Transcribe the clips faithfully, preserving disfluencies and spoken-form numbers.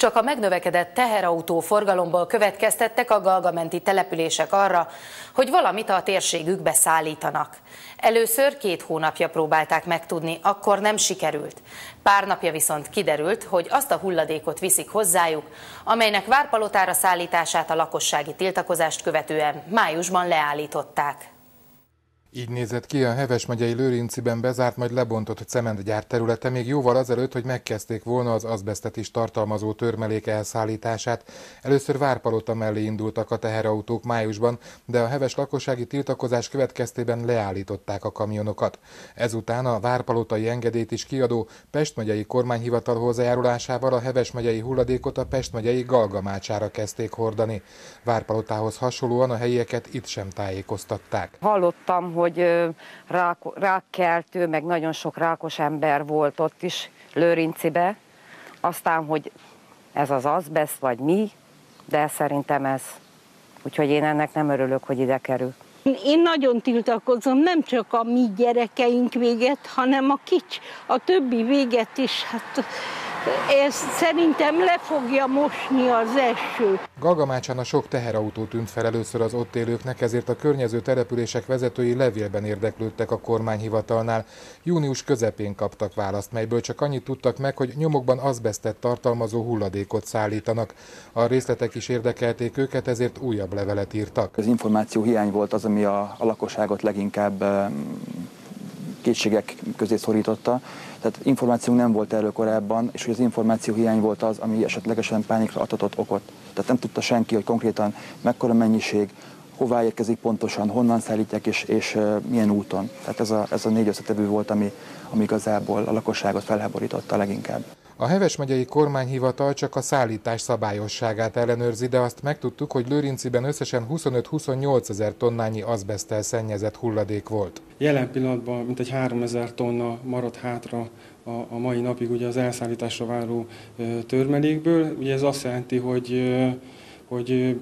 Csak a megnövekedett teherautó forgalomból következtettek a galgamenti települések arra, hogy valamit a térségükbe szállítanak. Először két hónapja próbálták megtudni, akkor nem sikerült. Pár napja viszont kiderült, hogy azt a hulladékot viszik hozzájuk, amelynek Várpalotára szállítását a lakossági tiltakozást követően májusban leállították. Így nézett ki a Heves megyei Lőrinciben bezárt, majd lebontott cementgyár területe még jóval azelőtt, hogy megkezdték volna az azbesztet is tartalmazó törmelék elszállítását. Először Várpalota mellé indultak a teherautók májusban, de a heves lakossági tiltakozás következtében leállították a kamionokat. Ezután a várpalotai engedélyt is kiadó Pest megyei kormányhivatal hozzájárulásával a Heves megyei hulladékot a Pest megyei Galgamácsára kezdték hordani. Várpalotához hasonlóan a helyieket itt sem tájékoztatták. Hallottam, hogy rák, rákkeltő, meg nagyon sok rákos ember volt ott is Lőrincibe. Aztán, hogy ez az azbeszt, vagy mi, de szerintem ez. Úgyhogy én ennek nem örülök, hogy ide kerül. Én nagyon tiltakozom, nem csak a mi gyerekeink véget, hanem a kics, a többi véget is. Hát ez szerintem le fogja mosni az eső. Galgamácsán a sok teherautó tűnt fel először az ott élőknek, ezért a környező települések vezetői levélben érdeklődtek a kormányhivatalnál. Június közepén kaptak választ, melyből csak annyit tudtak meg, hogy nyomokban azbesztet tartalmazó hulladékot szállítanak. A részletek is érdekelték őket, ezért újabb levelet írtak. Az információ hiány volt az, ami a, a lakosságot leginkább kétségek közé szorította. Tehát információnk nem volt erről korábban, és hogy az információ hiány volt az, ami esetlegesen pánikra adhatott okot. Tehát nem tudta senki, hogy konkrétan mekkora mennyiség, hová érkezik pontosan, honnan szállítják és, és uh, milyen úton. Tehát ez a, ez a négy összetevő volt, ami, ami igazából a lakosságot felháborította leginkább. A Heves megyei kormányhivatal csak a szállítás szabályosságát ellenőrzi, de azt megtudtuk, hogy Lőrinciben összesen huszonöt-huszonnyolc ezer tonnányi azbeszttel szennyezett hulladék volt. Jelen pillanatban mintegy háromezer tonna maradt hátra a, a mai napig ugye az elszállításra váró törmelékből. Ugye ez azt jelenti, hogy, hogy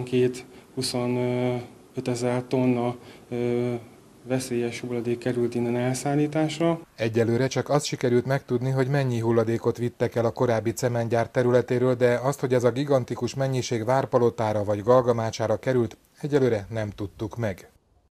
huszonkét-huszonöt ezer tonna veszélyes hulladék került innen elszállításra. Egyelőre csak azt sikerült megtudni, hogy mennyi hulladékot vittek el a korábbi cementgyár területéről, de azt, hogy ez a gigantikus mennyiség Várpalotára vagy Galgamácsára került, egyelőre nem tudtuk meg.